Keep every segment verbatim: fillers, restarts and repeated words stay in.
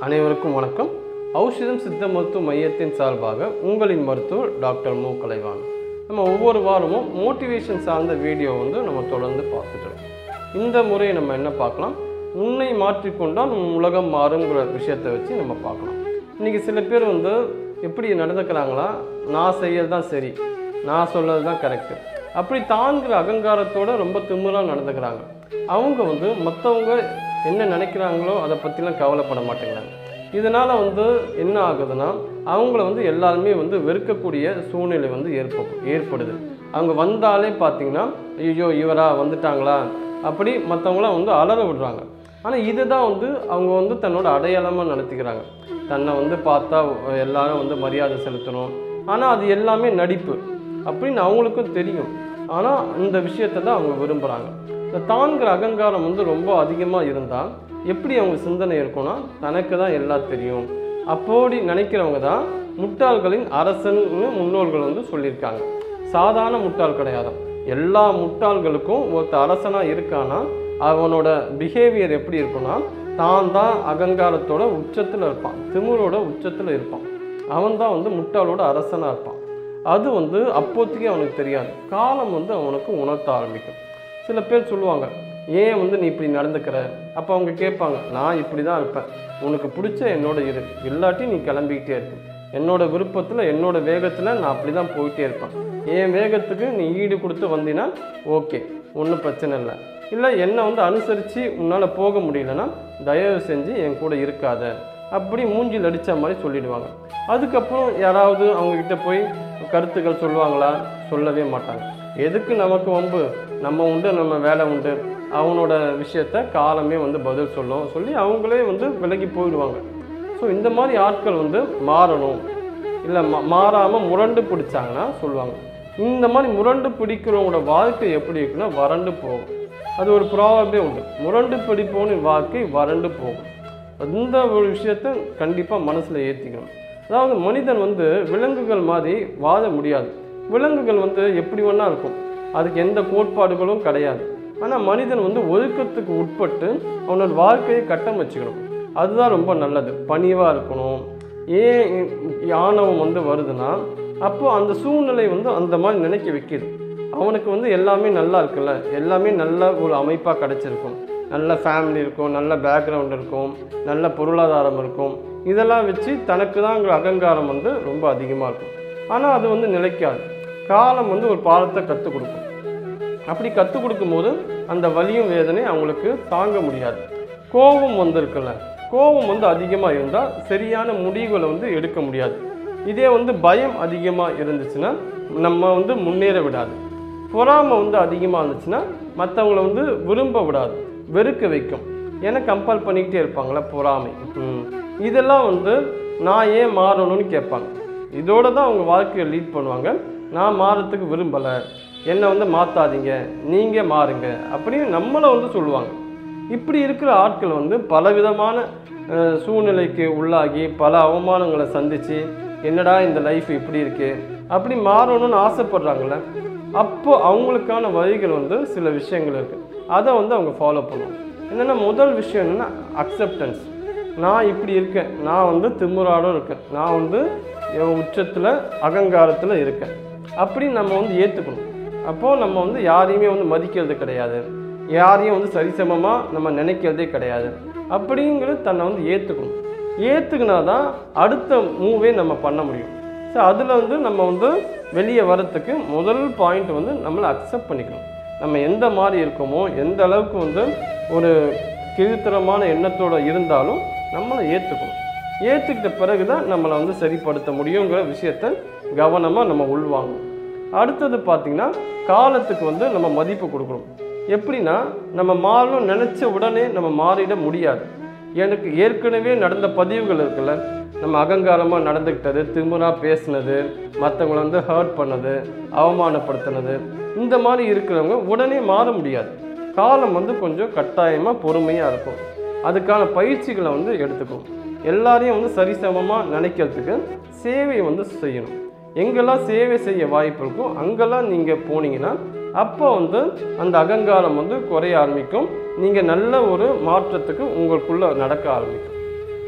அனைவருக்கும் வணக்கம். ஔஷதம் சித்த மருத்துவ மையத்தின் சார்பாக உங்களின் மருத்துவர் டாக்டர் மு கலைவாணன். நம்ம ஒவ்வொரு வாரமும் மோட்டிவேஷன் சார்ந்த வீடியோ வந்து நம்ம தொடர்ந்து பார்த்துட்டு இருக்கோம். இந்த முறை நம்ம என்ன பார்க்கலாம், உன்னை மாற்றிக்கொண்டால் உன் உலகம் மாறுங்கிற விஷயத்தை வச்சு நம்ம பார்க்கலாம். இன்றைக்கி சில பேர் வந்து எப்படி நடந்துக்கிறாங்களா, நான் செய்யறது தான் சரி, நான் சொல்கிறது தான் கரெக்டு, அப்படி தாங்கிற அகங்காரத்தோடு ரொம்ப திமிராக நடந்துக்கிறாங்க. அவங்க வந்து மற்றவங்க என்ன நினைக்கிறாங்களோ அதை பற்றிலாம் கவலைப்பட மாட்டேங்கிறாங்க. இதனால் வந்து என்ன ஆகுதுன்னா, அவங்கள வந்து எல்லாருமே வந்து வெறுக்கக்கூடிய சூழ்நிலை வந்து ஏற்ப ஏற்படுது. அவங்க வந்தாலே பார்த்திங்கன்னா, ஐயோ இவரா வந்துட்டாங்களா அப்படி மற்றவங்களாம் வந்து அலற விடுறாங்க. ஆனால் இதுதான் வந்து அவங்க வந்து தன்னோட அடையாளமாக நடத்திக்கிறாங்க. தன்னை வந்து பார்த்தா எல்லாரும் வந்து மரியாதை செலுத்தணும், ஆனால் அது எல்லாமே நடிப்பு அப்படின்னு அவங்களுக்கும் தெரியும். ஆனால் இந்த விஷயத்தை தான் அவங்க விரும்புகிறாங்க. இந்த தான்கிற அகங்காரம் வந்து ரொம்ப அதிகமாக இருந்தால் எப்படி அவங்க சிந்தனை இருக்கும்னா, தனக்கு தான் எல்லாம் தெரியும் அப்போடி நினைக்கிறவங்க தான் முட்டாள்களின் அரசன்னு முன்னோர்கள் வந்து சொல்லியிருக்காங்க. சாதாரண முட்டாள் கிடையாது. எல்லா முட்டாள்களுக்கும் ஒருத்த அரசனாக இருக்கானா அவனோட பிஹேவியர் எப்படி இருக்குன்னா, தான் தான் அகங்காரத்தோட உச்சத்தில் இருப்பான், திமிரோட உச்சத்தில் இருப்பான். அவன் தான் வந்து முட்டாளோட அரசனாக இருப்பான். அது வந்து அப்போதைக்கு அவனுக்கு தெரியாது, காலம் வந்து அவனுக்கு உணர்த்த ஆரம்பிக்கும். சில பேர் சொல்லுவாங்க, ஏன் வந்து நீ இப்படி நடந்துக்கிற? அப்போ அவங்க கேட்பாங்க, நான் இப்படி தான் இருப்பேன், உனக்கு பிடிச்ச என்னோட இரு, இல்லாட்டி நீ கிளம்பிக்கிட்டே இருக்கு. என்னோட விருப்பத்தில் என்னோட வேகத்தில் நான் அப்படி தான் போயிட்டே இருப்பேன். என் வேகத்துக்கு நீ ஈடு கொடுத்து வந்தீங்கன்னா ஓகே, ஒன்றும் பிரச்சனை இல்லை. இல்லை என்னை வந்து அனுசரித்து உன்னால் போக முடியலன்னா தயவு செஞ்சு என் கூட இருக்காத அப்படி மூஞ்சில் அடித்த மாதிரி சொல்லிடுவாங்க. அதுக்கப்புறம் யாராவது அவங்கக்கிட்ட போய் கருத்துக்கள் சொல்லுவாங்களா? சொல்லவே மாட்டாங்க. எதுக்கு நமக்கு வம்பு, நம்ம உண்டு நம்ம வேலை உண்டு, அவனோட விஷயத்த காலமே வந்து பதில் சொல்லும் சொல்லி அவங்களே வந்து விலகி போயிடுவாங்க. ஸோ இந்த மாதிரி ஆட்கள் வந்து மாறணும், இல்லை மா மாறாமல் முரண்டு பிடிச்சாங்கன்னா சொல்லுவாங்க. இந்த மாதிரி முரண்டு பிடிக்கிறவங்களோட வாழ்க்கை எப்படி இருக்குன்னா வறண்டு போகும். அது ஒரு ப்ராபே உண்டு, முரண்டு பிடிப்போன்னு வாழ்க்கை வறண்டு போகும். இந்த ஒரு விஷயத்தை கண்டிப்பாக மனசில் ஏற்றிக்கணும். அதாவது மனிதன் வந்து விலங்குகள் மாதிரி வாழ முடியாது. விலங்குகள் வந்து எப்படி வேணா இருக்கும், அதுக்கு எந்த கோட்பாடுகளும் கிடையாது. ஆனால் மனிதன் வந்து ஒழுக்கத்துக்கு உட்பட்டு அவனோட வாழ்க்கையை கட்டமைச்சுக்கணும். அதுதான் ரொம்ப நல்லது. பணிவாக இருக்கணும். ஏன் ஆணவம் வந்து வருதுன்னா, அப்போது அந்த சூழ்நிலை வந்து அந்த மாதிரி நினைக்க வைக்கிது. அவனுக்கு வந்து எல்லாமே நல்லா இருக்குல்ல, எல்லாமே நல்ல ஒரு அமைப்பாக கிடச்சிருக்கும், நல்ல ஃபேமிலி இருக்கும், நல்ல பேக்ரவுண்ட் இருக்கும், நல்ல பொருளாதாரம் இருக்கும். இதெல்லாம் வச்சு தனக்கு தான்ங்கிற அகங்காரம் வந்து ரொம்ப அதிகமாக இருக்கும். ஆனால் அது வந்து நிலைக்காது. காலம் வந்து ஒரு பாடத்தை கற்றுக் கொடுக்கும். அப்படி கற்றுக் கொடுக்கும்போது அந்த வலியும் வேதனை அவங்களுக்கு தாங்க முடியாது. கோபம் வந்திருக்குல்ல, கோபம் வந்து அதிகமாக இருந்தால் சரியான முடிவுகளை வந்து எடுக்க முடியாது. இதே வந்து பயம் அதிகமாக இருந்துச்சுன்னா நம்ம வந்து முன்னேற விடாது. பொறாமை வந்து அதிகமாக இருந்துச்சுன்னா மற்றவங்களை வந்து விரும்ப விடாது, வெறுக்க வைக்கும். ஏன்னா கம்பல் பண்ணிக்கிட்டே இருப்பாங்களே பொறாமை. இதெல்லாம் வந்து நான் ஏன் மாறணும்னு கேட்பாங்க. இதோடு தான் அவங்க வாழ்க்கையை லீட் பண்ணுவாங்க. நான் மாறத்துக்கு விரும்பலை, என்னை வந்து மாற்றாதீங்க, நீங்கள் மாறுங்க அப்படின்னு நம்மளை வந்து சொல்லுவாங்க. இப்படி இருக்கிற ஆட்கள் வந்து பலவிதமான சூழ்நிலைக்கு உள்ளாகி பல அவமானங்களை சந்தித்து என்னடா இந்த லைஃப் இப்படி இருக்கு அப்படி மாறணும்னு ஆசைப்படுறாங்கள, அப்போ அவங்களுக்கான வழிகள் வந்து சில விஷயங்கள் இருக்குது. அதை வந்து அவங்க ஃபாலோ பண்ணுவாங்க. என்னென்னா, முதல் விஷயம் என்னென்னா அக்செப்டன்ஸ். நான் இப்படி இருக்கேன், நான் வந்து திமிராடும் இருக்கேன், நான் வந்து என் உச்சத்தில் அகங்காரத்தில் இருக்கேன் அப்படின்னு நம்ம வந்து ஏற்றுக்கணும். அப்போது நம்ம வந்து யாரையுமே வந்து மதிக்கிறது கிடையாது, யாரையும் வந்து சரிசமமாக நம்ம நினைக்கிறதே கிடையாது அப்படிங்கிறது தன்னை வந்து ஏற்றுக்கணும். ஏற்றுக்கினா தான் அடுத்த மூவே நம்ம பண்ண முடியும். ஸோ அதில் வந்து நம்ம வந்து வெளியே வரத்துக்கு முதல் பாயிண்ட் வந்து நம்மளை அக்செப்ட் பண்ணிக்கணும். நம்ம எந்த மாதிரி இருக்கோமோ, எந்த அளவுக்கு வந்து ஒரு கீழ்த்தரமான எண்ணத்தோடு இருந்தாலும் நம்மளை ஏற்றுக்கணும். ஏற்றுக்கிட்ட பிறகு தான் நம்மளை வந்து சரிப்படுத்த முடியுங்கிற விஷயத்த கவனமாக நம்ம உள்வாங்கணும். அடுத்தது பார்த்திங்கன்னா, காலத்துக்கு வந்து நம்ம மதிப்பு கொடுக்கணும். எப்படின்னா, நம்ம மாறணும் நினச்ச உடனே நம்ம மாறிட முடியாது. எனக்கு ஏற்கனவே நடந்த பதிவுகள் இருக்குல்ல, நம்ம அகங்காரமாக நடந்துக்கிட்டது, திமிராக பேசுனது, மற்றவங்களை வந்து ஹர்ட் பண்ணது, அவமானப்படுத்தினது, இந்த மாதிரி இருக்கிறவங்க உடனே மாற முடியாது. காலம் வந்து கொஞ்சம் கட்டாயமாக பொறுமையாக இருக்கும். அதுக்கான பயிற்சிகளை வந்து எடுத்துக்கணும். எல்லாரையும் வந்து சரிசமமாக நினைக்கிறதுக்கு சேவை வந்து செய்யணும். எங்கெல்லாம் சேவை செய்ய வாய்ப்பு இருக்கோ அங்கெல்லாம் நீங்கள் போனீங்கன்னா அப்போ வந்து அந்த அகங்காரம் வந்து குறைய ஆரம்பிக்கும். நீங்கள் நல்ல ஒரு மாற்றத்துக்கு உங்களுக்குள்ளே நடக்க ஆரம்பிக்கும்.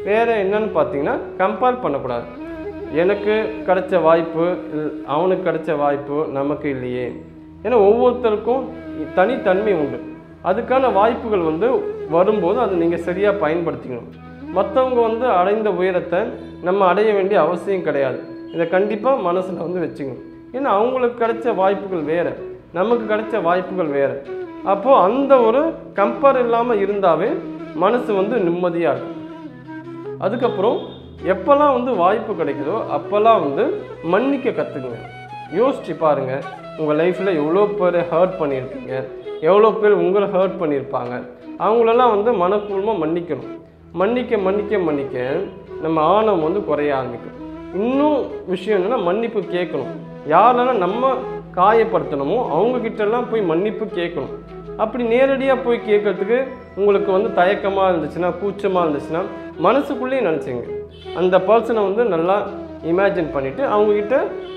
வேறு என்னன்னு பார்த்தீங்கன்னா கம்பேர் பண்ணக்கூடாது. எனக்கு கிடைச்ச வாய்ப்பு அவனுக்கு கிடைச்ச வாய்ப்பு நமக்கு இல்லையே. ஏன்னா ஒவ்வொருத்தருக்கும் தனித்தன்மை உண்டு. அதுக்கான வாய்ப்புகள் வந்து வரும்போது அதை நீங்கள் சரியாக பயன்படுத்திக்கணும். மற்றவங்க வந்து அடைந்த உயரத்தை நம்ம அடைய வேண்டிய அவசியம் கிடையாது. இதை கண்டிப்பாக மனசில் வந்து வச்சுக்கணும். ஏன்னா அவங்களுக்கு கிடைச்ச வாய்ப்புகள் வேறு, நமக்கு கிடைச்ச வாய்ப்புகள் வேறு. அப்போது அந்த ஒரு கம்பேர் இல்லாமல் இருந்தாவே மனசு வந்து நிம்மதியாக இருக்கும். அதுக்கப்புறம் எப்போல்லாம் வந்து வாய்ப்பு கிடைக்குதோ அப்போல்லாம் வந்து மன்னிக்க கற்றுக்குங்க. யோசிச்சு பாருங்கள், உங்கள் லைஃப்பில் எவ்வளோ பேர் ஹர்ட் பண்ணியிருப்பீங்க, எவ்வளோ பேர் உங்களை ஹர்ட் பண்ணியிருப்பாங்க. அவங்களெல்லாம் வந்து மனப்பூர்வமாக மன்னிக்கணும். மன்னிக்க மன்னிக்க மன்னிக்க நம்ம ஆணவம் வந்து குறைய ஆரம்பிக்கும். இன்னும் விஷயம் என்னென்னா மன்னிப்பு கேட்கணும். யாரெல்லாம் நம்ம காயப்படுத்தணுமோ அவங்கக்கிட்டெல்லாம் போய் மன்னிப்பு கேட்கணும். அப்படி நேரடியாக போய் கேட்கறதுக்கு உங்களுக்கு வந்து தயக்கமாக இருந்துச்சுன்னா, கூச்சமாக இருந்துச்சுன்னா, மனசுக்குள்ளேயே நினச்சிங்க அந்த பர்சனை வந்து நல்லா இமேஜின் பண்ணிவிட்டு அவங்கக்கிட்ட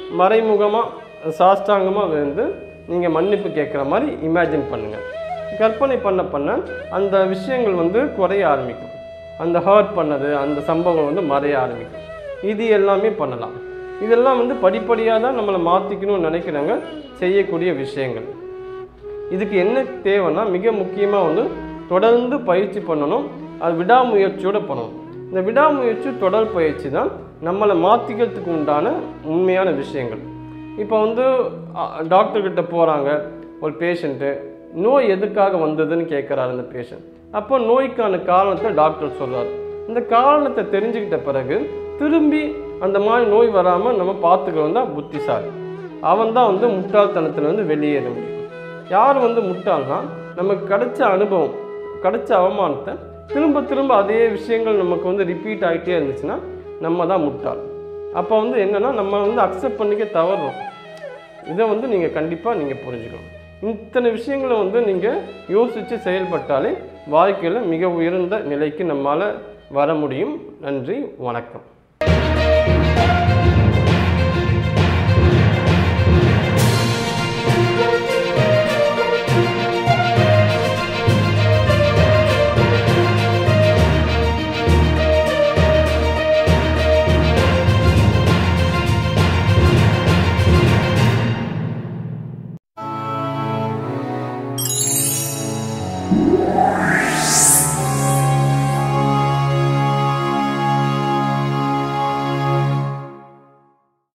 மறைமுகமாக சாஷ்டாங்கமாக வந்து நீங்கள் மன்னிப்பு கேட்குற மாதிரி இமேஜின் பண்ணுங்கள். கற்பனை பண்ண பண்ண அந்த விஷயங்கள் வந்து குறைய ஆரம்பிக்கும். அந்த ஹர்ட் பண்ணது, அந்த சம்பவம் வந்து மறைய ஆரம்பிக்கும். இது எல்லாமே பண்ணலாம். இதெல்லாம் வந்து படிப்படியாக தான் நம்மளை மாற்றிக்கணும்னு நினைக்கிறாங்க செய்யக்கூடிய விஷயங்கள். இதுக்கு என்ன தேவைன்னா மிக முக்கியமாக வந்து தொடர்ந்து பயிற்சி பண்ணணும். அது விடாமுயற்சியோடு பண்ணணும். இந்த விடாமுயற்சி தொடர் பயிற்சி தான் நம்மளை மாற்றிக்கிறதுக்கு உண்டான உண்மையான விஷயங்கள். இப்போ வந்து டாக்டர்கிட்ட போகிறாங்க ஒரு பேஷண்ட்டு, நோய் எதுக்காக வந்ததுன்னு கேட்குறாரு அந்த பேஷண்ட். அப்போ நோய்க்கான காரணத்தை டாக்டர் சொல்கிறார். இந்த காரணத்தை தெரிஞ்சுக்கிட்ட பிறகு திரும்பி அந்த மாதிரி நோய் வராமல் நம்ம பார்த்துக்கிறோம் தான் புத்திசாலி. அவன் தான் வந்து முட்டாள்தனத்தில் வந்து வெளியேற முடியும். யார் வந்து முட்டாள்னா நமக்கு கிடைச்ச அனுபவம், கிடைச்ச அவமானத்தை திரும்ப திரும்ப அதே விஷயங்கள் நமக்கு வந்து ரிப்பீட் ஆகிட்டே இருந்துச்சுன்னா நம்ம தான் முட்டாள். அப்போ வந்து என்னென்னா நம்ம வந்து அக்செப்ட் பண்ணிக்க தவறுறோம். இதை வந்து நீங்கள் கண்டிப்பாக நீங்கள் புரிஞ்சுக்கணும். இத்தனை விஷயங்களை வந்து நீங்கள் யோசித்து செயல்பட்டாலே வாழ்க்கையில் மிக உயர்ந்த நிலைக்கு நம்மால் வர முடியும். நன்றி, வணக்கம்.